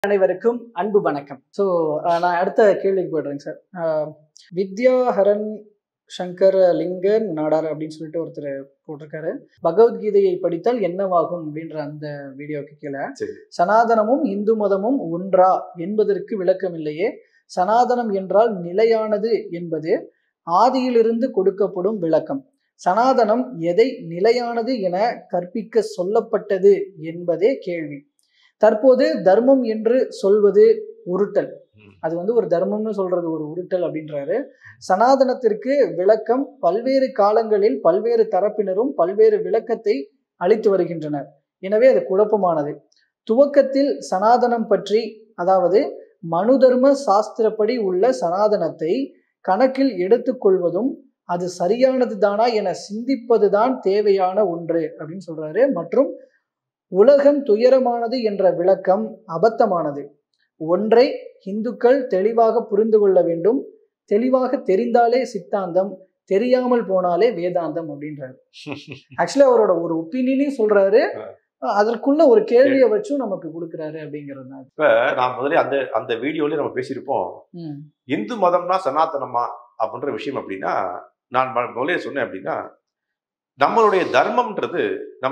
அனைவருக்கும் அன்பு வணக்கம். ஸோ நான் அடுத்த கேள்விக்கு போய்டுறேங்க சார். வித்யாஹரன் சங்கர் லிங்கன் நாடார் அப்படின்னு சொல்லிட்டு ஒருத்தர் போட்டிருக்காரு. பகவத்கீதையை படித்தால் என்னவாகும் அப்படின்ற அந்த வீடியோக்கு கீழே சனாதனமும் இந்து மதமும் ஒன்றா என்பதற்கு விளக்கம் இல்லையே, சனாதனம் என்றால் நிலையானது என்பது ஆதியிலிருந்து கொடுக்கப்படும் விளக்கம். சனாதனம் எதை நிலையானது என கற்பிக்க சொல்லப்பட்டது என்பதே கேள்வி. தற்போது தர்மம் என்று சொல்வது உருட்டல். அது ஒரு தர்மம்னு சொல்றது ஒரு உருட்டல் அப்படின்றாரு. சனாதனத்திற்கு விளக்கம் பல்வேறு காலங்களில் பல்வேறு தரப்பினரும் பல்வேறு விளக்கத்தை அளித்து வருகின்றனர். எனவே அது குழப்பமானது. துவக்கத்தில் சனாதனம் பற்றி, அதாவது மனு தர்ம சாஸ்திரப்படி உள்ள சனாதனத்தை கணக்கில் எடுத்துக்கொள்வதும் அது சரியானது தானா என சிந்திப்பதுதான் தேவையான ஒன்று அப்படின்னு சொல்றாரு. மற்றும் உலகம் துயரமானது என்ற விளக்கம் அபத்தமானது. ஒன்றை இந்துக்கள் தெளிவாக புரிந்து கொள்ள வேண்டும். தெளிவாக தெரிந்தாலே சித்தாந்தம், தெரியாமல் போனாலே வேதாந்தம் அப்படின்றாரு. ஆக்சுவலி அவரோட ஒரு ஒப்பீனியனையும் சொல்றாரு, அதற்குள்ள ஒரு கேள்வியை வச்சும் நமக்கு கொடுக்குறாரு அப்படிங்கிறது. இப்ப நான் முதல்ல அந்த வீடியோலயே நம்ம பேசியிருப்போம், இந்து மதம்னா சனாதனமா அப்படின்ற விஷயம். அப்படின்னா நான் முதலே சொன்னேன் அப்படின்னா, நம்மளுடைய தர்மம்ன்றது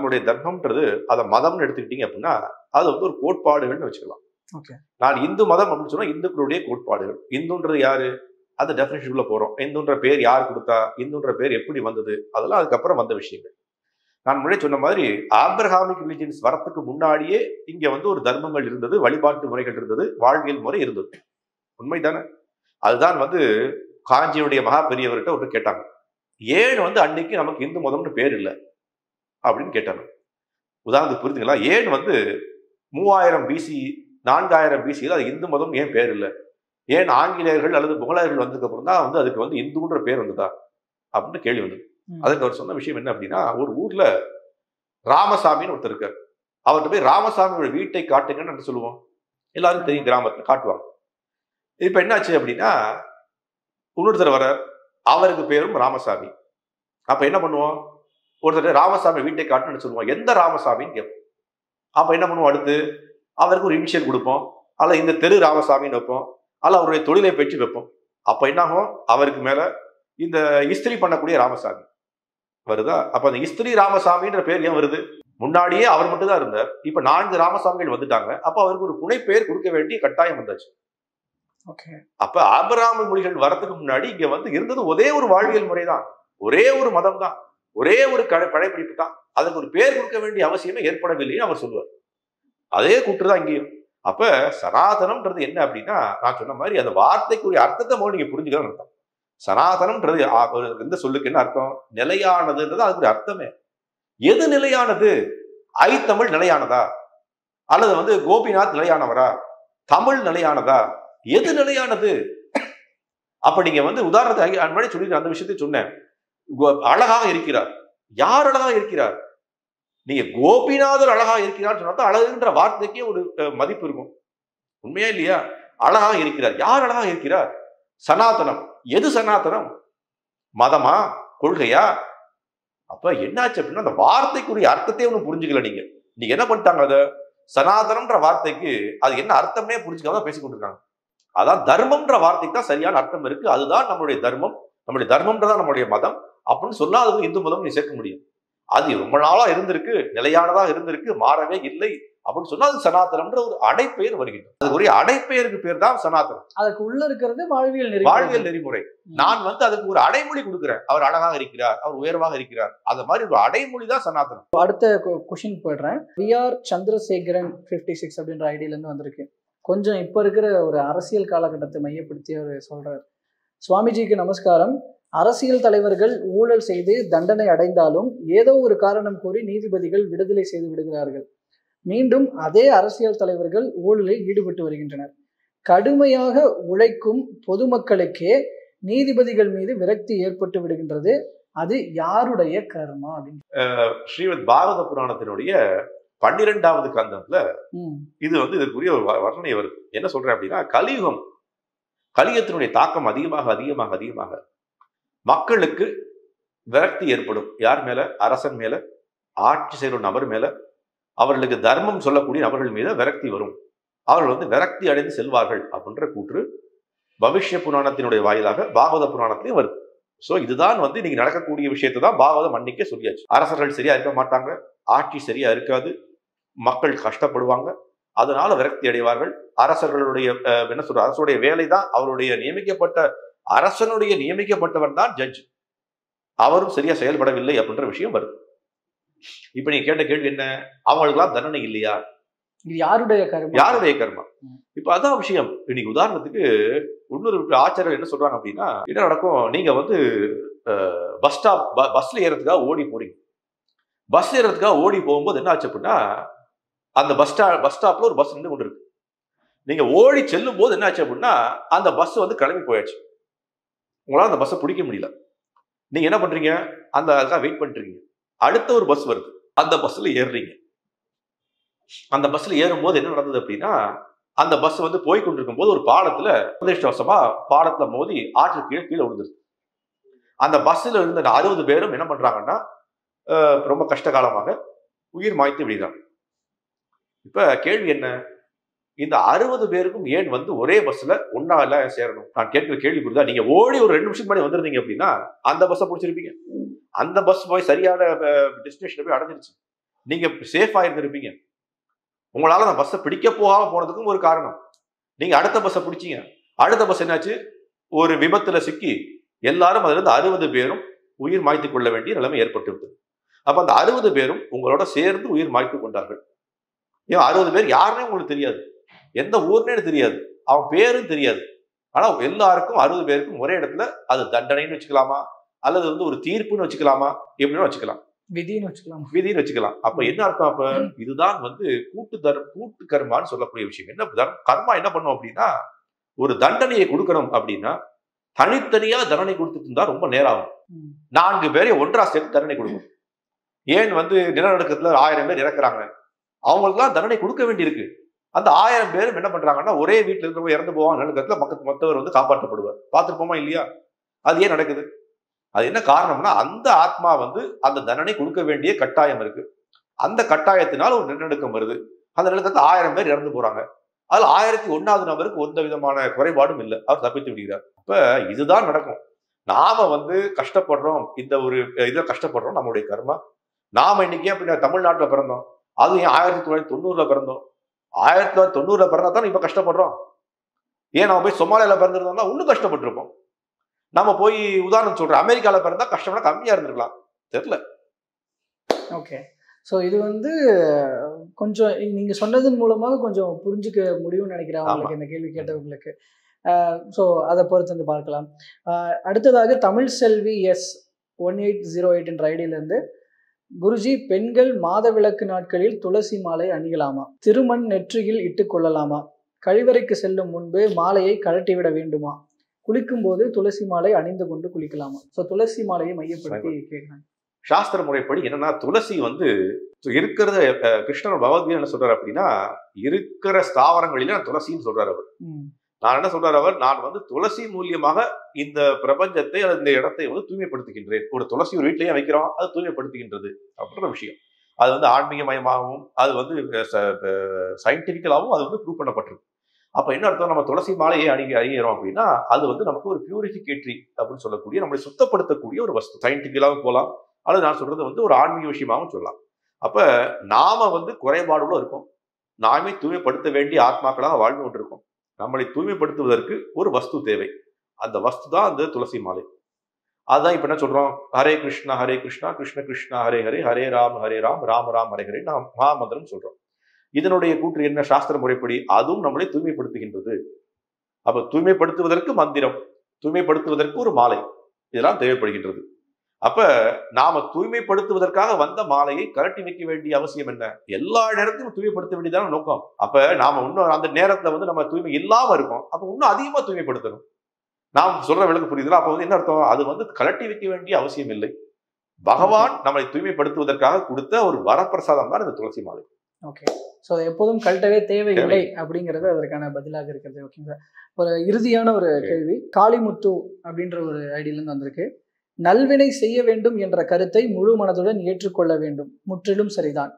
அதை மதம்னு எடுத்துக்கிட்டீங்க அப்படின்னா அது ஒரு கோட்பாடுகள்னு வச்சுக்கலாம். நான் இந்து மதம் அப்படின்னு சொன்னா இந்துக்களுடைய கோட்பாடுகள். இந்துன்றது யாரு, அந்த டெஃபினிஷனுக்குள்ள போறோம். இந்துன்ற பேர் யார் கொடுத்தா, இந்துன்ற பேர் எப்படி வந்தது, அதெல்லாம் அதுக்கப்புறம் வந்த விஷயங்கள். நான் முன்னாடி சொன்ன மாதிரி ஆப்ரஹாமிக் ரிலிஜியன்ஸ் வரத்துக்கு முன்னாடியே இங்க ஒரு தர்மங்கள் இருந்தது, வழிபாட்டு முறைகள் இருந்தது, வாழ்வியல் முறை இருந்தது. உண்மைதானே? அதுதான் காஞ்சியுடைய மகா பெரியவர்கிட்ட ஒன்று கேட்டாங்க, ஏன் அன்னைக்கு நமக்கு இந்து மதம்னு பேர் இல்லை அப்படின்னு கேட்டாங்க. உதாரணத்துக்கு புரிஞ்சுங்களா, ஏன் 3000 பிசி 4000 பிசியில் அது இந்து மதம் ஏன் பேர் இல்லை, ஏன் ஆங்கிலேயர்கள் அல்லது முகலாயர்கள் வந்ததுக்கு அப்புறம் தான் அதுக்கு இந்துன்ற பேர் வந்ததா அப்படின்னு கேள்வி வந்தது. அதுக்கு அவர் சொன்ன விஷயம் என்ன அப்படின்னா, ஒரு ஊர்ல ராமசாமின்னு ஒருத்தர் இருக்கார். அவர்கிட்ட போய் ராமசாமியோட வீட்டை காட்டுங்கன்னு சொல்லுவோம், எல்லாரும் தெரியும், கிராமத்துல காட்டுவாங்க. இப்ப என்னாச்சு அப்படின்னா, இன்னொருத்தர் வர, அவருக்கு பேரும் ராமசாமி. அப்ப என்ன பண்ணுவோம், ஒருத்தர் ராமசாமி வீட்டை காட்டுன்னு சொல்லுவோம், எந்த ராமசாமின்னு கேட்போம். அப்ப என்ன பண்ணுவோம், அடுத்து அவருக்கு ஒரு இனிஷியல் கொடுப்போம், அல்ல இந்த தெரு ராமசாமின்னு வைப்போம், அல்ல அவருடைய தொழிலை பற்றி வைப்போம். அப்ப என்னாகும், அவருக்கு மேல இந்த இஸ்திரி பண்ணக்கூடிய ராமசாமி வருதா. அப்ப அந்த இஸ்திரி ராமசாமின்ற பேர் ஏன் வருது, முன்னாடியே அவர் மட்டும் தான் இருந்தார், இப்ப 4 ராமசாமிகள் வந்துட்டாங்க. அப்ப அவருக்கு ஒரு புனை பெயர் கொடுக்க வேண்டிய கட்டாயம் வந்தாச்சு. அப்ப ஆபிரகாம் மொழிகள் வரதுக்கு முன்னாடி இங்க இருந்தது ஒரே ஒரு வாழ்வியல் முறைதான், ஒரே ஒரு மதம் தான், ஒரே ஒரு படைப்பிடிப்பு தான். அதுக்கு ஒரு பேர் கொடுக்க வேண்டிய அவசியமே ஏற்படவில்லைன்னு அவர் சொல்லுவார். அதே கூற்றுதான் இங்கேயும். அப்ப சனாதனம்ன்றது என்ன அப்படின்னா, நான் சொன்ன மாதிரி அந்த வார்த்தைக்குரிய அர்த்தத்தை போது நீங்க புரிஞ்சுக்கணும்னு அர்த்தம். சனாதனம்ன்றது எந்த சொல்லுக்கு என்ன அர்த்தம், நிலையானதுன்றது அதுக்கு அர்த்தமே. எது நிலையானது, தமிழ் நிலையானதா, அல்லது கோபிநாத் நிலையானவரா, தமிழ் நிலையானதா, எது நிலையானது? அப்ப நீங்க உதாரணத்துக்கு முன்னாடி சொல்லி அந்த விஷயத்தை சொன்னேன், அழகாக இருக்கிறார். யார் அழகாக இருக்கிறார்? நீங்க கோபிநாதர் அழகாக இருக்கிறார் சொன்னா அழகுன்ற வார்த்தைக்கே ஒரு மதிப்பு இருக்கும். உண்மையா இல்லையா? அழகாக இருக்கிறார், யார் அழகாக இருக்கிறார்? சனாதனம். எது சனாதனம்? மதமா, கொள்கையா? அப்ப என்னாச்சு அப்படின்னா, அந்த வார்த்தைக்குரிய அர்த்தத்தையே ஒண்ணு புரிஞ்சுக்கல. நீங்க என்ன பண்ணிட்டாங்க, அத சனாதனம்ன்ற வார்த்தைக்கு அது என்ன அர்த்தமே புரிஞ்சுக்காம பேசிக் கொண்டிருக்காங்க. அதான் தர்மம்ன்ற வார்த்தைக்கு தான் சரியான அர்த்தம் இருக்கு, அதுதான் நம்மளுடைய தர்மம், நம்மளுடைய தர்மம்ன்றதான் நம்மளுடைய மதம் அப்படின்னு சொன்னா அது இந்து மதம் நீ சேர்க்க முடியும். அது ரொம்ப நாளா இருந்திருக்கு, நிலையானதா இருந்திருக்கு, மாறவே இல்லை அப்படின்னு சொன்னா அது சனாதனம்ன்ற ஒரு அடைப்பெயர் வருகின்றது. அது ஒரு அடைப்பெயருக்கு பேர் தான் சனாதனம். அதுக்கு உள்ள இருக்கிறது வாழ்வியல் நெறிமுறை. நான் அதுக்கு ஒரு அடைமொழி கொடுக்குறேன், அவர் அழகாக இருக்கிறார், அவர் உயர்வாக இருக்கிறார், அந்த மாதிரி ஒரு அடைமொழி தான் சனாதனம். அடுத்த கொஸ்டின் போயிடுறேன். VR சந்திரசேகரன் 56 அப்படின்ற ஐடியில இருந்து வந்திருக்கு. கொஞ்சம் இப்ப இருக்கிற ஒரு அரசியல் காலகட்டத்தை மையப்படுத்தி அவர் சொல்றாரு. சுவாமிஜிக்கு நமஸ்காரம். அரசியல் தலைவர்கள் ஊழல் செய்து தண்டனை அடைந்தாலும் ஏதோ ஒரு காரணம் கூறி நீதிபதிகள் விடுதலை செய்து விடுகிறார்கள். மீண்டும் அதே அரசியல் தலைவர்கள் ஊழலில் ஈடுபட்டு வருகின்றனர். கடுமையாக உழைக்கும் பொதுமக்களுக்கே நீதிபதிகள் மீது விரக்தி ஏற்பட்டு விடுகின்றது. அது யாருடைய கர்மா அப்படின்னு ஸ்ரீமத் பாரத புராணத்தினுடைய 12வது கந்தத்துல இது இதற்குரிய ஒரு வர்ணனை வருது. என்ன சொல்றேன் அப்படின்னா, கலியுகத்தினுடைய தாக்கம் அதிகமாக மக்களுக்கு விரக்தி ஏற்படும். யார் மேல? அரசன் மேல, ஆட்சி செய்கிற நபர் மேல, அவர்களுக்கு தர்மம் சொல்லக்கூடிய நபர்கள் மீது விரக்தி வரும். அவர்கள் வந்து விரக்தி அடைந்து செல்வார்கள் அப்படின்ற கூற்று பவிஷ்ய புராணத்தினுடைய வாயிலாக பாகவத புராணத்திலையும் வருது. ஸோ இதுதான் வந்து இன்னைக்கு நடக்கக்கூடிய விஷயத்தை தான் பாகவதம் அன்னைக்கே சொல்லியாச்சு. அரசர்கள் சரியா இருக்க மாட்டாங்க, ஆட்சி சரியா இருக்காது, மக்கள் கஷ்டப்படுவாங்க, அதனால விரக்தி அடைவார்கள். அரசர்களுடைய என்ன சொல்ற அரசுடைய வேலை தான் அவருடைய அரசனுடைய நியமிக்கப்பட்டவன் தான் ஜட்ஜ், அவரும் சரியா செயல்படவில்லை அப்படின்ற விஷயம் வருது. இப்ப நீங்க கேட்ட கேள்வி என்ன, அவங்களுக்கெல்லாம் தண்டனை இல்லையா? இது யாருடைய கர்மா? இப்ப அதான் விஷயம். இன்னைக்கு உதாரணத்துக்கு இன்னொரு ஆச்சாரியர் என்ன சொல்றாங்க அப்படின்னா, என்ன நடக்கும், நீங்க வந்து பஸ்ல ஏறதுக்காக ஓடி போறீங்க. பஸ் ஏறதுக்காக ஓடி போகும்போது என்ன ஆச்சு அப்படின்னா, அந்த பஸ் ஸ்டாப்ல ஒரு பஸ் நின்று கொண்டு இருக்கு. நீங்க ஓடி செல்லும் போது என்ன ஆச்சு அப்படின்னா, அந்த பஸ் வந்து கிளம்பி போயாச்சு. உங்களால அந்த பஸ்ஸை பிடிக்க முடியல. நீங்க என்ன பண்றீங்க, அதுக்காக வெயிட் பண்ணிட்டு இருக்கீங்க. அடுத்த ஒரு பஸ் வருது, அந்த பஸ்ல ஏறுறீங்க. அந்த பஸ்ல ஏறும்போது என்ன நடந்தது அப்படின்னா, அந்த பஸ் வந்து போய் கொண்டிருக்கும் போது ஒரு பாலத்துல அதிர்ஷ்டவசமா பாலத்துல மோதி ஆற்று கீழே விழுந்துருது. அந்த பஸ்ல இருந்த 60 பேரும் என்ன பண்றாங்கன்னா, ரொம்ப கஷ்ட காலமாக உயிர் மாய்த்து விடுகிறாங்க. இப்ப கேள்வி என்ன, இந்த 60 பேருக்கும் ஏன் வந்து ஒரே பஸ்ல ஒன்னா எல்லாம் சேரணும்? நான் கேட்கிற கேள்வி புரியுதா? நீங்க ஓடி ஒரு 2 நிமிஷம் முன்னாடி வந்திருந்தீங்க அப்படின்னா அந்த பஸ்ஸை பிடிச்சிருப்பீங்க. அந்த பஸ் போய் சரியான டெஸ்டினேஷன் போய் அடைஞ்சிருச்சு, நீங்க சேஃபா இருந்திருப்பீங்க. உங்களால அந்த பஸ்ஸை பிடிக்க போகாம போனதுக்கும் ஒரு காரணம், நீங்க அடுத்த பஸ்ஸை பிடிச்சீங்க. அடுத்த பஸ் என்னாச்சு, ஒரு விபத்துல சிக்கி எல்லாரும் அதுல இருந்து 60 பேரும் உயிர் மாய்த்து கொள்ள வேண்டிய நிலைமை ஏற்பட்டு விட்டது. அப்ப அந்த 60 பேரும் உங்களோட சேர்ந்து உயிர் மாய்த்து கொண்டார்கள். ஏன் 60 பேர் யாருன்னே உங்களுக்கு தெரியாது, எந்த ஊர்னே தெரியாது, அவன் பேரும் தெரியாது. ஆனா எல்லாருக்கும் 60 பேருக்கும் ஒரே இடத்துல அது தண்டனைன்னு வச்சுக்கலாமா, அல்லது வந்து ஒரு தீர்ப்புன்னு வச்சுக்கலாமா, எப்படின்னு வச்சுக்கலாம், விதின்னு வச்சுக்கலாம். அப்ப என்ன அர்த்தம், அப்ப இதுதான் வந்து கூட்டு கர்மான்னு சொல்லக்கூடிய விஷயம். என்ன கர்மா என்ன பண்ணும் அப்படின்னா, ஒரு தண்டனையை கொடுக்கணும் அப்படின்னா தனித்தனியா தண்டனை கொடுத்துட்டு இருந்தா ரொம்ப நேரம் ஆகும். 4 பேரை ஒன்றா சேர்த்து தண்டனை கொடுக்கணும். ஏன் வந்து நிலநடுக்கத்துல 1000 பேர் இறக்குறாங்க, அவங்களுக்குலாம் தண்டனை கொடுக்க வேண்டியிருக்கு. அந்த 1000 பேரும் என்ன பண்றாங்கன்னா, ஒரே வீட்டுல இருக்கிறவங்க இறந்து போவாங்க, நிலநடுக்கத்துல மொத்தவர் வந்து காப்பாற்றப்படுவார். பார்த்துருப்போமா இல்லையா? அது ஏன் நடக்குது? அது என்ன காரணம்னா, அந்த ஆத்மா வந்து அந்த தண்டனை கொடுக்க வேண்டிய கட்டாயம் இருக்கு. அந்த கட்டாயத்தினால் ஒரு நிலநடுக்கம் வருது, அந்த நிலநடுக்கத்துல 1000 பேர் இறந்து போறாங்க. அதுல 1001வது நபருக்கு எந்த விதமான குறைபாடும் இல்லை, அவர் தப்பித்து விடுகிறார். இப்ப இதுதான் நடக்கும். நாம வந்து கஷ்டப்படுறோம், இந்த ஒரு இதுல கஷ்டப்படுறோம், நம்மளுடைய கர்மா. நாம இன்னைக்கு ஏன் தமிழ்நாட்டுல பிறந்தோம், அது ஏன் 1990ல பிறந்தோம்? 1990ல பிறந்தா தான் இப்ப கஷ்டப்படுறோம். ஏன் நம்ம போய் சொமாலியால பிறந்திருந்தோம்னா இன்னும் கஷ்டப்பட்டிருப்போம். நம்ம போய் உதாரணம் சொல்றோம், அமெரிக்கால பிறந்தா கஷ்டம்னா கம்மியா இருந்திருக்கலாம், தெரியல. ஓகே, ஸோ இது வந்து கொஞ்சம் நீங்க சொன்னதன் மூலமாக கொஞ்சம் புரிஞ்சுக்க முடியும்னு நினைக்கிறேன் அவங்களுக்கு, இந்த கேள்வி கேட்டவங்களுக்கு. ஸோ அதை பொறுத்து வந்து பார்க்கலாம். அடுத்ததாக தமிழ் செல்வி S1808 என்ற ஐடியிலிருந்து, குருஜி, பெண்கள் மாதவிலக்கு நாட்களில் துளசி மாலை அணியலாமா? திருமண் நெற்றியில் இட்டுக் கொள்ளலாமா? கழிவறைக்கு செல்லும் முன்பு மாலையை கழட்டிவிட வேண்டுமா? குளிக்கும் போது துளசி மாலை அணிந்து கொண்டு குளிக்கலாமா? ஸோ துளசி மாலையை மையப்படுத்தி கேட்கிறாங்க. சாஸ்திர முறைப்படி என்னன்னா, துளசி வந்து இருக்கிறத கிருஷ்ணர் பகவத்கீதை என்ன சொல்றாரு அப்படின்னா, இருக்கிற ஸ்தாவரங்களில துளசின்னு சொல்றாரு அவர். நான் என்ன சொல்றாரு அவர், நான் வந்து துளசி மூலியமாக இந்த பிரபஞ்சத்தை அல்லது இந்த இடத்தை வந்து தூய்மைப்படுத்துகின்றேன். ஒரு துளசி ஒரு வீட்டிலேயே வைக்கிறோம், அது தூய்மைப்படுத்துகின்றது அப்படின்ற விஷயம். அது வந்து ஆன்மீகமயமாகவும் அது வந்து சயின்டிபிக்கலாகவும் அது வந்து ப்ரூவ் பண்ணப்பட்டிருக்கு. அப்ப என்ன அர்த்தம், நம்ம துளசி மாலையை அணிகிறோம் அப்படின்னா அது வந்து நமக்கு ஒரு பியூரிஃபிகேட்டரி அப்படின்னு சொல்லக்கூடிய, நம்மளை சுத்தப்படுத்தக்கூடிய ஒரு வஸ்து. சயின்டிபிக்கலாகவும் போகலாம், அல்லது நான் சொல்றது வந்து ஒரு ஆன்மீக விஷயமாகவும் சொல்லலாம். அப்ப நாம வந்து குறைபாடுள்ள இருக்கோம், நாமே தூய்மைப்படுத்த வேண்டிய ஆத்மாக்களாக வாழ்ந்து கொண்டிருக்கோம். நம்மளை தூய்மைப்படுத்துவதற்கு ஒரு வஸ்து தேவை, அந்த வஸ்து தான் அந்த துளசி மாலை. அதுதான் இப்ப என்ன சொல்றோம், ஹரே கிருஷ்ணா கிருஷ்ண கிருஷ்ணா ஹரே ஹரே, ஹரே ராம் ராம ராம் ஹரே ஹரே நாம் மகாமந்திரம் சொல்றோம். இதனுடைய கூற்று என்ன, சாஸ்திர முறைப்படி அதுவும் நம்மளை தூய்மைப்படுத்துகின்றது. அப்ப தூய்மைப்படுத்துவதற்கு மந்திரம், தூய்மைப்படுத்துவதற்கு ஒரு மாலை, இதெல்லாம் தேவைப்படுகின்றது. அப்ப நாம தூய்மைப்படுத்துவதற்காக வந்த மாலையை கழட்டி வைக்க வேண்டிய அவசியம் என்ன? எல்லா நேரத்தையும் தூய்மைப்படுத்த வேண்டியதான நோக்கம். அப்ப நாம இன்னும் அந்த நேரத்துல வந்து நம்ம தூய்மை இல்லாம இருக்கோம், அப்ப இன்னும் அதிகமா தூய்மைப்படுத்தணும். நாம் சொல்ற விளக்கு புரியுதுல? அப்ப வந்து என்ன அர்த்தம், அது வந்து கழட்டி வைக்க வேண்டிய அவசியம் இல்லை. பகவான் நம்மளை தூய்மைப்படுத்துவதற்காக கொடுத்த ஒரு வரப்பிரசாதம் தான் இந்த துளசி மாலை. ஓகே, ஸோ எப்போதும் கழட்டவே தேவையில்லை அப்படிங்கிறது அதற்கான பதிலாக இருக்கிறது. ஓகேங்க, ஒரு இறுதியான ஒரு கேள்வி காளிமுத்து அப்படின்ற ஒரு ஐடியிலிருந்து வந்திருக்கு. நல்வினை செய்ய வேண்டும் என்ற கருத்தை முழு மனதுடன் ஏற்றுக்கொள்ள வேண்டும், முற்றிலும் சரிதான்.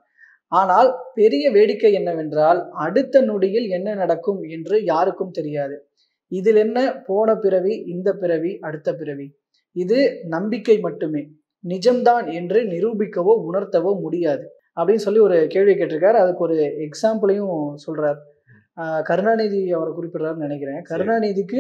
ஆனால் பெரிய வேடிக்கை என்னவென்றால் அடுத்த நொடியில் என்ன நடக்கும் என்று யாருக்கும் தெரியாது. இதில் என்ன போன பிறவி, இந்த பிறவி, அடுத்த பிறவி. இது நம்பிக்கை மட்டுமே, நிஜம்தான் என்று நிரூபிக்கவோ உணர்த்தவோ முடியாது அப்படின்னு சொல்லி ஒரு கேள்வி கேட்டிருக்காரு. அதுக்கு ஒரு எக்ஸாம்பிளையும் சொல்றார். கருணாநிதி அவரை குறிப்பிடுறாருன்னு நினைக்கிறேன். கருணாநிதிக்கு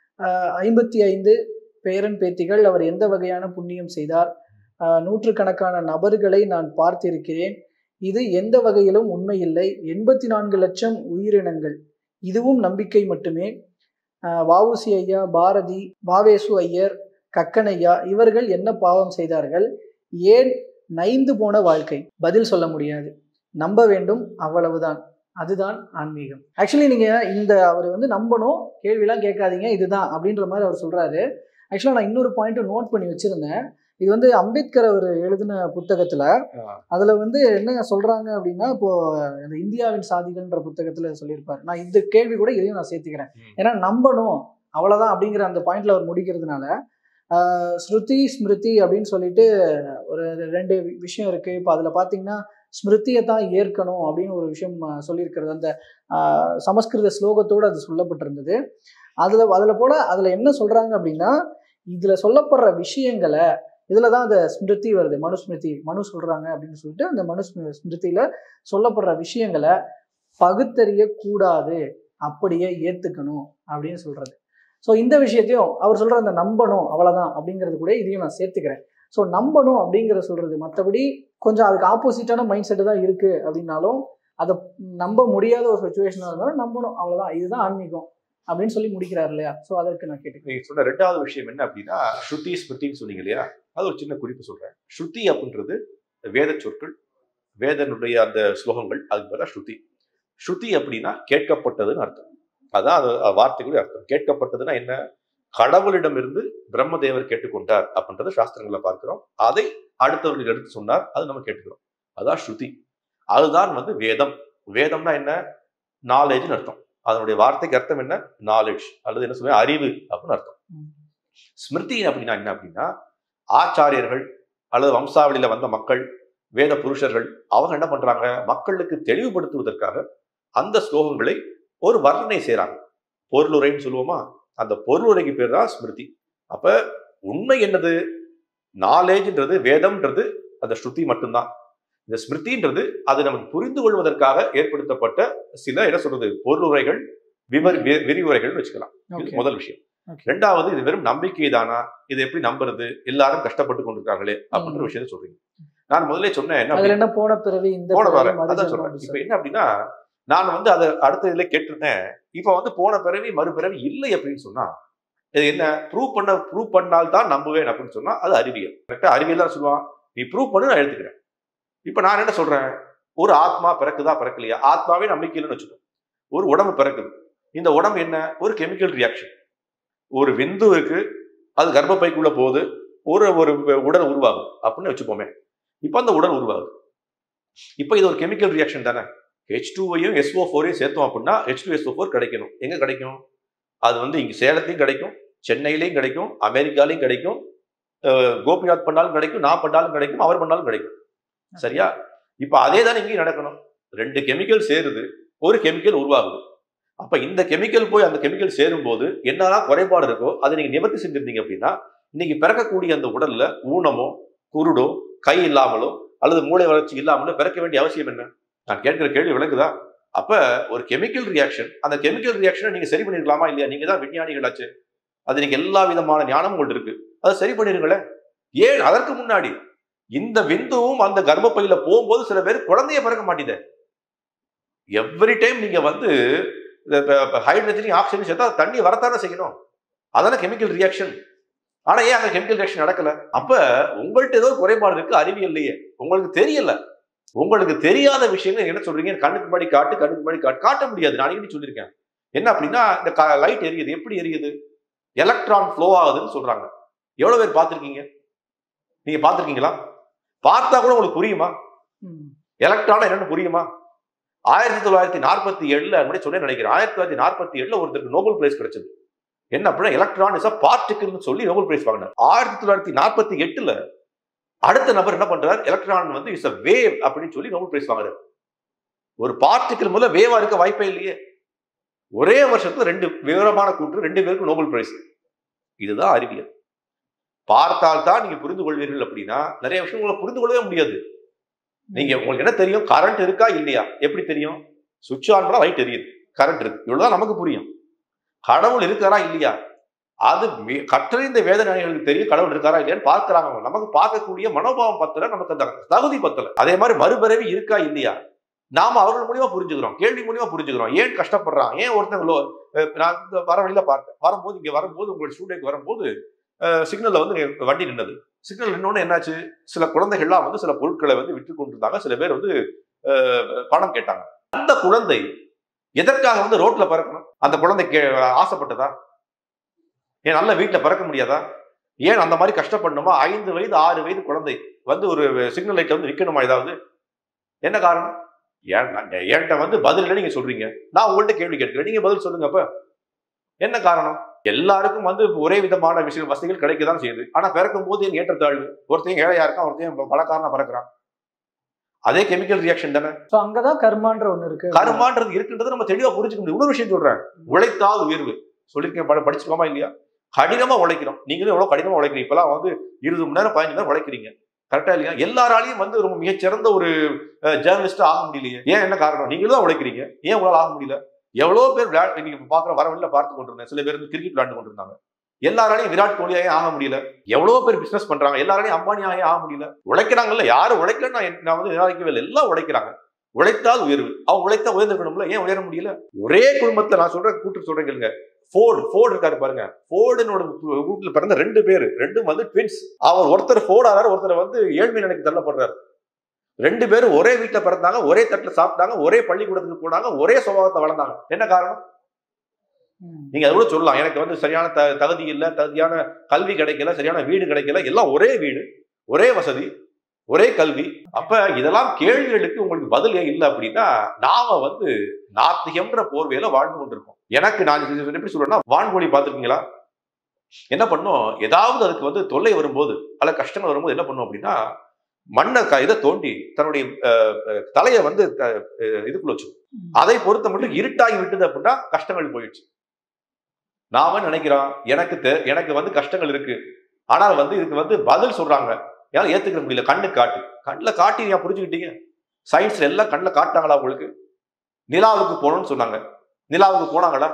55 பேரன் பேத்திகள். அவர் எந்த வகையான புண்ணியம் செய்தார்? நூற்றுக்கணக்கான நபர்களை நான் பார்த்திருக்கிறேன். இது எந்த வகையிலும் உண்மையில்லை. 84 லட்சம் உயிரினங்கள், இதுவும் நம்பிக்கை மட்டுமே. வஉசி ஐயா, பாரதி, வாவேசு ஐயர், கக்கனையா இவர்கள் என்ன பாவம் செய்தார்கள்? ஏன் நைந்து போன வாழ்க்கை? பதில் சொல்ல முடியாது. நம்ப வேண்டும், அவ்வளவுதான். அதுதான் ஆன்மீகம். ஆக்சுவலி நீங்க அவர் நம்பணும், கேள்விலாம் கேட்காதீங்க, இதுதான் அப்படின்ற மாதிரி அவர் சொல்றாரு. ஆக்சுவலா நான் இன்னொரு பாயிண்ட் நோட் பண்ணி வச்சிருந்தேன். இது அம்பேத்கர் அவர் எழுதின புத்தகத்துல அதுல என்ன சொல்றாங்க அப்படின்னா, இப்போ இந்த இந்தியாவின் சாதிகள்ன்ற புத்தகத்துல சொல்லியிருப்பாரு. நான் இந்த கேள்வி கூட இதையும் நான் சேர்த்துக்கிறேன். ஏன்னா நம்பணும் அவ்வளவுதான் அப்படிங்கிற அந்த பாயிண்ட்ல அவர் முடிக்கிறதுனால, ஸ்ருதி ஸ்மிருதி அப்படின்னு சொல்லிட்டு ஒரு 2 விஷயம் இருக்கு. இப்போ அதுல பாத்தீங்கன்னா ஸ்மிருதியை தான் ஏற்கணும் அப்படின்னு ஒரு விஷயம் சொல்லியிருக்கிறது. அந்த சமஸ்கிருத ஸ்லோகத்தோடு அது சொல்லப்பட்டிருந்தது. அதுல என்ன சொல்றாங்க அப்படின்னா, இதுல சொல்லப்படுற விஷயங்களை, இதுலதான் அந்த ஸ்மிருதி வருது, மனுஸ்மிருதி, மனு சொல்றாங்க அப்படின்னு சொல்லிட்டு அந்த மனுஸ்மிருதியில சொல்லப்படுற விஷயங்களை பகுத்தறிய கூடாது, அப்படியே ஏத்துக்கணும் அப்படின்னு சொல்றது. ஸோ இந்த விஷயத்தையும் அவர் சொல்ற அந்த நம்பணும் அவ்வளவுதான் அப்படிங்கிறது கூட இதையும் நான் சேர்த்துக்கிறேன். ஸோ நம்பணும் அப்படிங்கிறத சொல்றது, மற்றபடி கொஞ்சம் அதுக்கு ஆப்போசிட்டான மைண்ட் செட்டு தான் இருக்கு அப்படின்னாலும், அதை நம்ப முடியாத ஒரு சுச்சுவேஷனாக இருந்தாலும் நம்பணும் அவ்வளவுதான், இதுதான் ஆன்மீகம் அப்படின்னு சொல்லி முடிக்கிறார் இல்லையா? ஸோ அதற்கு நான் கேட்டேன். நீங்க சொன்ன 2வது விஷயம் என்ன அப்படின்னா, ஸ்ருதி ஸ்மிருதின்னு சொன்னீங்க இல்லையா? அது ஒரு சின்ன குறிப்பு சொல்றேன். ஸ்ருதி அப்படின்றது வேத சொற்கள், வேதனுடைய அந்த ஸ்லோகங்கள், அதுக்கு பதிலாக ஸ்ருதி. ஸ்ருதி அப்படின்னா கேட்கப்பட்டதுன்னு அர்த்தம். அதான் அது வார்த்தைகளுடைய அர்த்தம். கேட்கப்பட்டதுன்னா என்ன? கடவுளிடமிருந்து பிரம்மதேவர் கேட்டுக்கொண்டார் அப்படின்றத சாஸ்திரங்களை பார்க்கிறோம். அதை அடுத்தவர்கள் எடுத்து சொன்னார், அது நம்ம கேட்டுக்கிறோம். அதான் ஸ்ருதி. அதுதான் வேதம். வேதம்னா என்ன? நாலேஜ்னு அர்த்தம். அதனுடைய வார்த்தைக்கு அர்த்தம் என்ன? நாலேஜ், அல்லது என்ன சொல்லுங்க, அறிவு அப்படின்னு அர்த்தம். ஸ்மிருதி அப்படின்னா என்ன அப்படின்னா, ஆச்சாரியர்கள் அல்லது வம்சாவளியில வந்த மக்கள், வேத புருஷர்கள், அவங்க என்ன பண்றாங்க? மக்களுக்கு தெளிவுபடுத்துவதற்காக அந்த ஸ்லோகங்களை ஒரு வர்ணனை செய்யறாங்க. பொருளுரைன்னு சொல்லுவோமா? அந்த பொருளுரைக்கு பேர் தான் ஸ்மிருதி. அப்ப உண்மை என்னது? நாலேஜ்ன்றது, வேதம்ன்றது அந்த ஸ்ருதி மட்டும்தான். இந்த ஸ்மிருதின்றது அது நமக்கு புரிந்து கொள்வதற்காக ஏற்படுத்தப்பட்ட சில என்ன சொல்றது பொருளுரைகள், விரிவுரைகள் வச்சுக்கலாம். இது முதல் விஷயம். 2வது, இது வெறும் நம்பிக்கை தானா? இது எப்படி நம்புறது? எல்லாரும் கஷ்டப்பட்டு கொண்டிருக்காங்களே அப்படின்ற விஷயத்த சொல்றீங்க. நான் முதல்ல சொன்னேன் என்ன போன பிறவி, அதான் சொல்றேன். இப்ப என்ன அப்படின்னா, நான் அதை அடுத்த இதுல கேட்டிருந்தேன். இப்ப போன பிறவி மறுபிறவி இல்லை அப்படின்னு சொன்னா இது என்ன? ப்ரூவ் பண்ணால்தான் நம்புவேன் அப்படின்னு சொன்னா அது அறிவியல். கரெக்டா? அறிவியல் தான் சொல்லுவான், நீ ப்ரூவ் பண்ணு, நான் எடுத்துக்கிறேன். இப்ப நான் என்ன சொல்றேன்? ஒரு ஆத்மா பிறக்குதா பறக்கலையா? ஆத்மாவே நம்பிக்கைன்னு வச்சுக்கோ. ஒரு உடம்பு பிறக்குது. இந்த உடம்பு என்ன? ஒரு கெமிக்கல் ரியாக்ஷன். ஒரு விந்து இருக்கு, அது கர்ப்பப்பைக்குள்ள போகுது, ஒரு உடல் உருவாகும் அப்படின்னு வச்சுப்போமே. இப்ப அந்த உடல் உருவாகுது. இப்ப இது ஒரு கெமிக்கல் ரியாக்ஷன் தானே. H2ஐயும் SO4ஐயும் சேர்த்தோம் அப்படின்னா H2SO4 கிடைக்கணும். எங்க கிடைக்கும்? அது இங்க சேலத்தையும் கிடைக்கும், சென்னையிலையும் கிடைக்கும், அமெரிக்காலையும் கிடைக்கும், கோபிநாத் பண்ணாலும் கிடைக்கும், நான் பண்ணாலும் கிடைக்கும், அவர் பண்ணாலும் கிடைக்கும். சரியா? இப்ப அதே தான் இங்கேயும் நடக்கணும். 2 கெமிக்கல் சேருது, ஒரு கெமிக்கல் உருவாகுது. அப்ப இந்த கெமிக்கல் போய் அந்த கெமிக்கல் சேரும் போது என்னதான் குறைபாடு இருக்கோ அதை நீங்க நிவர்த்தி செஞ்சிருந்தீங்க அப்படின்னா, இன்னைக்கு பிறக்கக்கூடிய அந்த உடல்ல ஊனமோ, குருடோ, கை இல்லாமலோ அல்லது மூளை வளர்ச்சி இல்லாமலோ பிறக்க வேண்டிய அவசியம் என்ன? நான் கேட்கிற கேள்வி விளக்குதா? அப்ப ஒரு கெமிக்கல் ரியாக்ஷன், அந்த கெமிக்கல் ரியாக்ஷனை நீங்க சரி பண்ணிருக்கலாமா இல்லையா? நீங்க தான் விஞ்ஞானிகளாச்சு, அது நீங்க எல்லா விதமான ஞானம் கொண்டு இருக்கு, அதை சரி பண்ணிருங்களேன். ஏன் அதற்கு முன்னாடி இந்த விந்துவும் அந்த கர்ப்பப்பையில போகும்போது சில பேர் குழந்தைய பிறக்க மாட்டேங்குது. எவ்ரி டைம் நீங்க ஹைட்ரஜன் ஆக்சிஜன் சேர்த்தா தண்ணி வரத்தானே செய்யணும். அதான கெமிக்கல் ரியாக்ஷன். ஆனா ஏன் அந்த கெமிக்கல் ரியாக்ஷன் நடக்கல? அப்ப உங்கள்ட்ட ஏதோ குறைபாடு இருக்கு அறிவியல்லையே, உங்களுக்கு தெரியல. உங்களுக்கு தெரியாத விஷயங்கள் என்ன சொல்றீங்க? கண்ணுக்கு முன்னாடி காட்ட முடியாது. நான் அன்னைக்கு சொல்லியிருக்கேன். என்ன அப்படின்னா, இந்த லைட் எரியுது, எப்படி எரியுது? எலக்ட்ரான் ஃப்ளோ ஆகுதுன்னு சொல்றாங்க. எவ்வளவு பேர் பார்த்திருக்கீங்க? நீங்க பார்த்திருக்கீங்களா? பார்த்தா கூட உங்களுக்கு புரியுமா? எலக்ட்ரான் என்னன்னு புரியுமா? 1947 சொன்னேன் நினைக்கிறேன். 1947 ஒருத்தருக்கு நோபல் பிரைஸ் கிடைச்சது. என்ன அப்படின்னா, எலக்ட்ரான் இஸ் அ பார்ட்டிகிள்னு சொல்லி நோபல் பிரைஸ் வாங்கினார். 1948 அடுத்த நபர் என்ன பண்றாரு? எலக்ட்ரான் இஸ் அ வேவ் அப்படின்னு சொல்லி நோபல் பிரைஸ் வாங்குறாரு. ஒரு பார்ட்டிக்கல் முதல்ல வேவா இருக்க வாய்ப்பே இல்லையே. ஒரே வருஷத்துல 2 விவரமான கூற்று, 2 பேருக்கு நோபல் பிரைஸ். இதுதான் அறிவியல். பார்த்தால் தான் நீங்க புரிந்து கொள்வீர்கள் அப்படின்னா நிறைய விஷயம் உங்களை புரிந்து கொள்ளவே முடியாது. நீங்க உங்களுக்கு என்ன தெரியும்? கரண்ட் இருக்கா இல்லையா? எப்படி தெரியும்? சுவிட்ச் ஆன் பண்ணா லைட் எரியுது, கரண்ட் இருக்கு, இவ்வளவுதான் நமக்கு புரியும். கடவுள் இருக்காரா இல்லையா? அது கற்றறிந்த வேத ஞானிகளுக்கு தெரியும் கடவுள் இருக்காரா இல்லையான்னு பார்க்கிறாங்க. நமக்கு பார்க்கக்கூடிய மனோபாவம் பத்தல, நமக்கு அந்த தகுதி பத்தல. அதே மாதிரி மறுபிறவி இருக்கா இல்லையா நாம அவர்கள் மூலியமா புரிஞ்சுக்கிறோம், கேள்வி மூலியமா புரிஞ்சுக்கிறோம். ஏன் கஷ்டப்படுறான், ஏன் ஒருத்தங்களோ நான் வர வழியில பார்த்தேன், வரும்போது இங்க வரும்போது உங்களுடைய ஸ்டூடியோக்கு வரும்போது சிக்னல்ல வந்து வண்டி நின்னது. சிக்னல் நின்னோன்னு என்னாச்சு, சில குழந்தைகள்லாம் வந்து சில பொருட்களை வந்து விற்று கொண்டிருந்தாங்க. சில பேர் வந்து பணம் கேட்டாங்க. அந்த குழந்தை எதற்காக வந்து ரோட்ல பறக்கணும்? அந்த குழந்தை ஆசைப்பட்டதா? ஏன் நல்ல வீட்டுல பறக்க முடியாதா? ஏன் அந்த மாதிரி கஷ்டப்படணுமா? 5 வயது 6 வயது குழந்தை வந்து ஒரு சிக்னல் லைட்ல வந்து நிக்கணுமா? ஏதாவது என்ன காரணம்? என்கிட்ட வந்து பதில் இல்லை நீங்க சொல்றீங்க, நான் உங்கள்கிட்ட கேள்வி கேட்கிறேன், நீங்க பதில் சொல்லுங்க. அப்ப என்ன காரணம்? எல்லாருக்கும் வந்து ஒரே விதமான விஷய வசதிகள் கிடைக்கதான் செய்யுது. ஆனா பிறக்கும் போது என் ஏற்றத்தாழ்வு, ஒருத்தையும் ஏழையா இருக்கான், ஒருத்தையும் பணக்காரனா பறக்கிறான். அதே கெமிக்கல் ரியாக்ஷன் தானே. அங்கதான் கர்மான்ற ஒண்ணு இருக்கு. கர்மான்றது இருக்குன்றது நம்ம தெளிவா புரிஞ்சுக்க முடியும். இன்னொரு விஷயம் சொல்றேன், உழைத்தால் உயர்வு சொல்லியிருக்கேன், படிச்சுக்கோமா இல்லையா? கடினமா உழைக்கிறோம். நீங்களும் எவ்வளவு கடினமா உழைக்கிறீங்க. இப்பெல்லாம் வந்து 20 மணி நேரம் 15 மணி நேரம் உழைக்கிறீங்க, கரெக்டா இல்லையா? எல்லாராலையும் வந்து ரொம்ப மிகச்சிறந்த ஒரு ஜேர்னலிஸ்டா ஆக முடியலையே. ஏன் என்ன காரணம்? நீங்களும் தான் உழைக்கிறீங்க, ஏன் உங்களால ஆக முடியல? எவ்வளவு பேர் நீங்க பாக்குற வரவழியில பார்த்து கொண்டிருந்தேன், சில பேர் வந்து கிரிக்கெட் விளையாண்டு கொண்டிருந்தாங்க. எல்லாராலையும் விராட் கோலியாவே ஆக முடியல. எவ்வளவு பேர் பிசினஸ் பண்றாங்க, எல்லாராலையும் அம்பானியாவே ஆக முடியல. உழைக்கிறாங்கல்ல, யாரும் உழைக்கலன்னு நான் வந்து நிராகரிக்கவே இல்லை, எல்லாம் உழைக்கிறாங்க. உழைத்தால் உயர்வு. அவங்க உழைத்தா உயர்ந்திருக்கணும்ல, ஏன் உயர முடியல? ஒரே குடும்பத்துல நான் சொல்ற கூட்டு சொல்றேங்க, ஃபோர்டு இருக்காரு பாருங்க, ஃபோர்டுனோட வீட்டுல பிறந்த 2 பேரு, 2 வந்து ட்வின்ஸ். அவர் ஒருத்தர் ஃபோர்ட் ஆறாரு, ஒருத்தர் வந்து ஏழ்மை நிலைக்கு தள்ளப்படுறாரு. 2 பேரும் ஒரே வீட்டுல பிறந்தாங்க, ஒரே தட்டுல சாப்பிட்டாங்க, ஒரே பள்ளிக்கூடத்துக்கு போனாங்க, ஒரே சுபாவத்தை வளர்ந்தாங்க. என்ன காரணம்? நீங்க அதை கூட சொல்லலாம், எனக்கு வந்து சரியான தகுதி இல்லை, தகுதியான கல்வி கிடைக்கல, சரியான வீடு கிடைக்கல, எல்லாம் ஒரே வீடு, ஒரே வசதி, ஒரே கல்வி. அப்ப இதெல்லாம் கேள்விகளுக்கு உங்களுக்கு பதில் ஏன் இல்லை அப்படின்னா நாம வந்து நாத்திகம்ன்ற போர்வையில வாழ்ந்து கொண்டிருக்கோம். எனக்கு நான் எப்படி சொல்றேன்னா, வான்கோழி பார்த்துருக்கீங்களா? என்ன பண்ணும், ஏதாவது அதுக்கு வந்து தொல்லை வரும்போது அல்ல கஷ்டங்கள் வரும்போது என்ன பண்ணும் அப்படின்னா, மண்ணை இதை தோண்டி தன்னுடைய தலையை வந்து இதுக்குள்ள வச்சு, அதை பொறுத்த மட்டும் இருட்டாகி விட்டது அப்படின்னா கஷ்டங்கள் போயிடுச்சு. நாம நினைக்கிறோம் எனக்கு வந்து கஷ்டங்கள் இருக்கு, ஆனால் வந்து இதுக்கு வந்து பதில் சொல்றாங்க, ஏன்னா ஏத்துக்க முடியல. கண்ணில் காட்டி நீங்க புரிஞ்சுக்கிட்டீங்க. சயின்ஸ்ல எல்லாம் கண்ணில் காட்டாங்களா உங்களுக்கு? நிலாவுக்கு போகணும்னு சொன்னாங்க, நிலாவுக்கு போனாங்களா?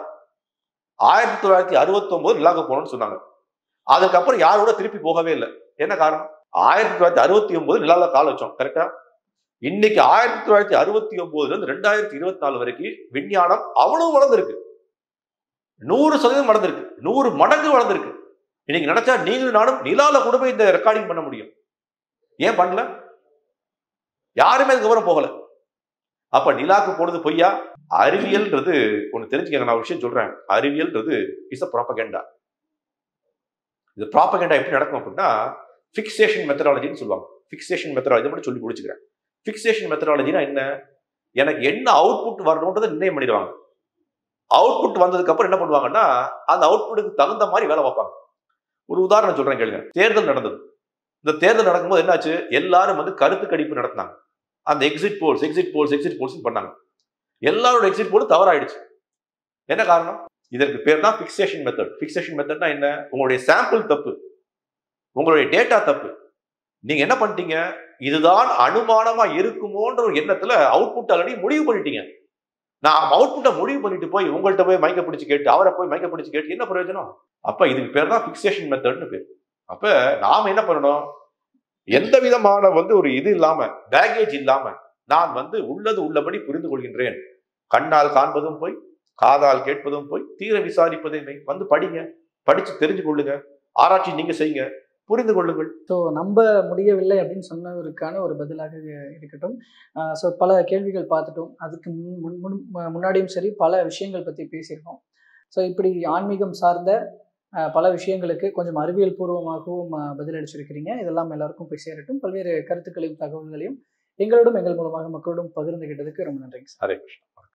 1969 நிலாவுக்கு போகணும்னு சொன்னாங்க. அதுக்கப்புறம் யாரோட திருப்பி போகவே இல்லை. என்ன காரணம்? 1969 நிலாவில் கால் வச்சோம், கரெக்டா? இன்னைக்கு 1969 இருந்து 2024 வரைக்கும் விஞ்ஞானம் அவ்வளவு வளர்ந்துருக்கு, 100% வளர்ந்துருக்கு, 100 மடங்கு வளர்ந்துருக்கு. இன்னைக்கு நினைச்சா நீங்களும் நானும் நிலால கூட போய் இந்த ரெக்கார்டிங் பண்ண முடியும். ஏன் பண்ணல? யாருமே அதுக்கப்புறம் போகல. அப்ப நிலாக்கு போனது பொய்யா? அறிவியல்ன்றது ஒண்ணு தெரிஞ்சுக்கங்க, நான் ஒரு விஷயம் சொல்றேன். அறிவியல்ன்றது இஸ் அ ப்ராபகண்டா. இது ப்ராபகண்டா எப்படி நடக்கும் அப்படின்னா, ஃபிக்சேஷன் மெத்தடாலஜின்னு சொல்லுவாங்க. ஃபிக்சேஷன் மெத்தடாலஜி மட்டும் சொல்லி முடிச்சுக்கிறேன். ஃபிக்சேஷன் மெத்தடாலஜினா என்ன? எனக்கு என்ன அவுட்புட் வரணும்ன்றதை நிர்ணயம் பண்ணிடுவாங்க. அவுட்புட் வந்ததுக்கு அப்புறம் என்ன பண்ணுவாங்கன்னா, அந்த அவுட்புட்டுக்கு தகுந்த மாதிரி வேலை பார்ப்பாங்க. ஒரு உதாரணம் சொல்றேன் கேளுங்க. தேர்தல் நடந்தது. இந்த தேர்தல் நடக்கும்போது என்னாச்சு, எல்லாரும் வந்து கருத்து கணிப்பு நடத்தினாங்க. அந்த எக்ஸிட் போல்ஸ் பண்ணாங்க. எல்லாரோட எக்ஸிட் போல் தவறாயிடுச்சு. என்ன காரணம்? இதற்கு பேர் தான் ஃபிக்சேஷன் மெத்தட். ஃபிக்சேஷன் மெத்தட்னா என்ன? உங்களுடைய சாம்பிள் தப்பு, உங்களுடைய டேட்டா தப்பு. நீங்க என்ன பண்ணிட்டீங்க, இதுதான் அனுமானமா இருக்குமோன்ற ஒரு எண்ணத்துல அவுட்புட் ஆல்ரெடி முடிவு பண்ணிட்டீங்க. நான் அவுட்புட்டை முடிவு பண்ணிட்டு போய் உங்கள்கிட்ட போய் மைக்க பிடிச்சு கேட்டு, அவரை போய் மைக்க பிடிச்சு கேட்டு என்ன பிரயோஜனம்? அப்ப இதுக்கு பேர் தான் ஃபிக்சேஷன் மெத்தட்னு பேர். அப்ப நாம என்ன பண்ணணும், எந்த விதமான வந்து ஒரு இது இல்லாம, பேகேஜ் இல்லாம, நான் வந்து உள்ளது உள்ளபடி புரிந்து கொள்கின்றேன். கண்ணால் காண்பதும் போய், காதால் கேட்பதும் போய், தீர விசாரிப்பதே மெய். வந்து படிங்க, படிச்சு தெரிஞ்சு கொள்ளுங்க, ஆராய்ச்சி நீங்க செய்யுங்க, புரிந்து கொள்ளுங்கள். ஸோ நம்ப முடியவில்லை அப்படின்னு சொன்னவருக்கான ஒரு பதிலாக இருக்கட்டும். ஸோ பல கேள்விகள் பார்த்துட்டோம். அதுக்கு முன்னாடியும் சரி பல விஷயங்கள் பற்றி பேசியிருக்கோம். ஸோ இப்படி ஆன்மீகம் சார்ந்த பல விஷயங்களுக்கு கொஞ்சம் அறிவியல் பூர்வமாகவும் பதிலளிச்சிருக்கிறீங்க. இதெல்லாம் எல்லாருக்கும் போய் சேரட்டும். பல்வேறு கருத்துக்களையும் தகவல்களையும் எங்களோடும் எங்கள் மூலமாக மக்களோடும் பகிர்ந்துகிட்டதுக்கு ரொம்ப நன்றிங்க சார். ஹரே கிருஷ்ணா.